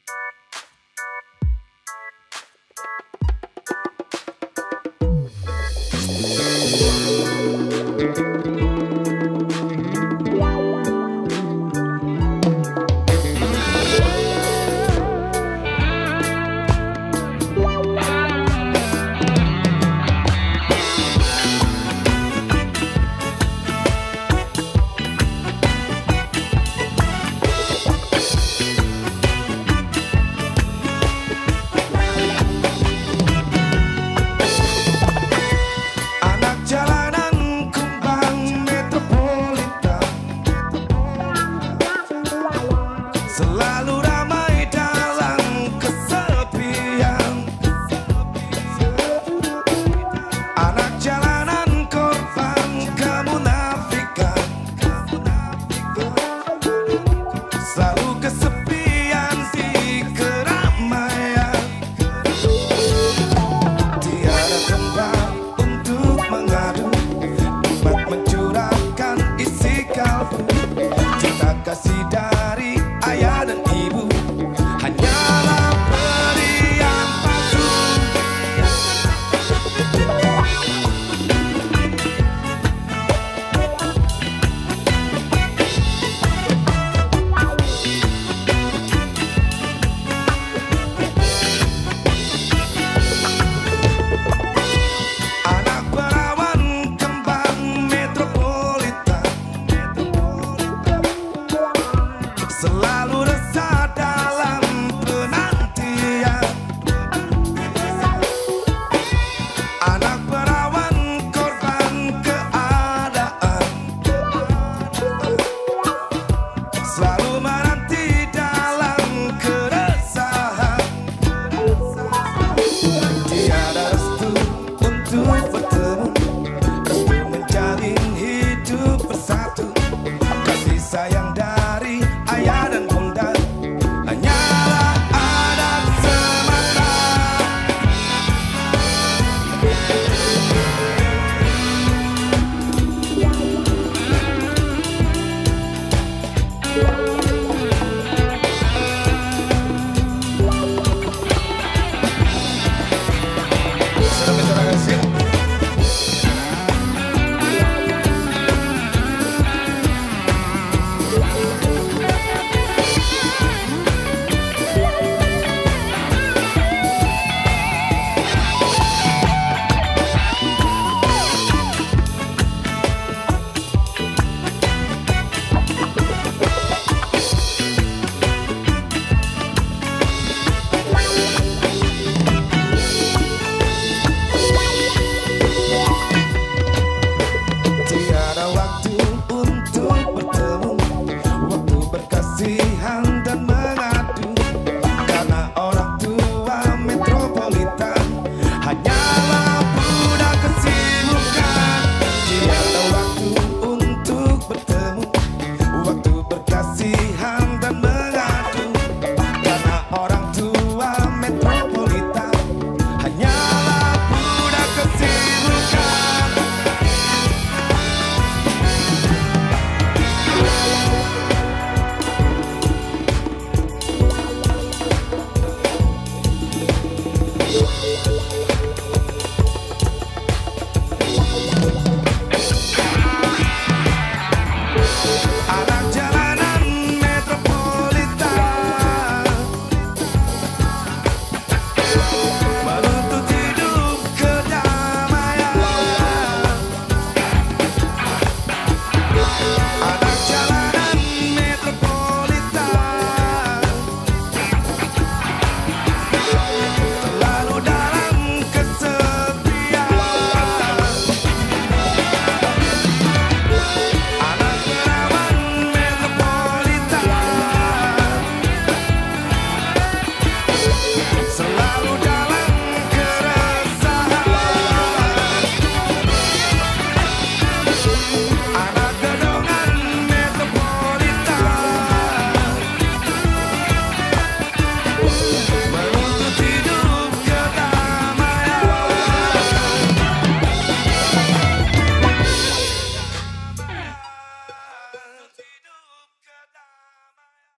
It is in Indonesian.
Selalu ramai dalam kesepian. Anak jalanan korban kemunafikan. Selalu kesepian di keramaian. Tiada tempat untuk mengadu, nikmat mencurahkan isi kalbu. Cinta kasih dari ayah dan ibu hanyalah pilihan palsu. Anak perawan kembang metropolitan selalu resah dalam penantian. Anak perawan korban keadaan selalu menanti dalam keresahan. Tiada restu untuk bertemu, restu menjalin hidup bersatu. Kasih sayang dari ayah dan bunda hanyalah adat semata.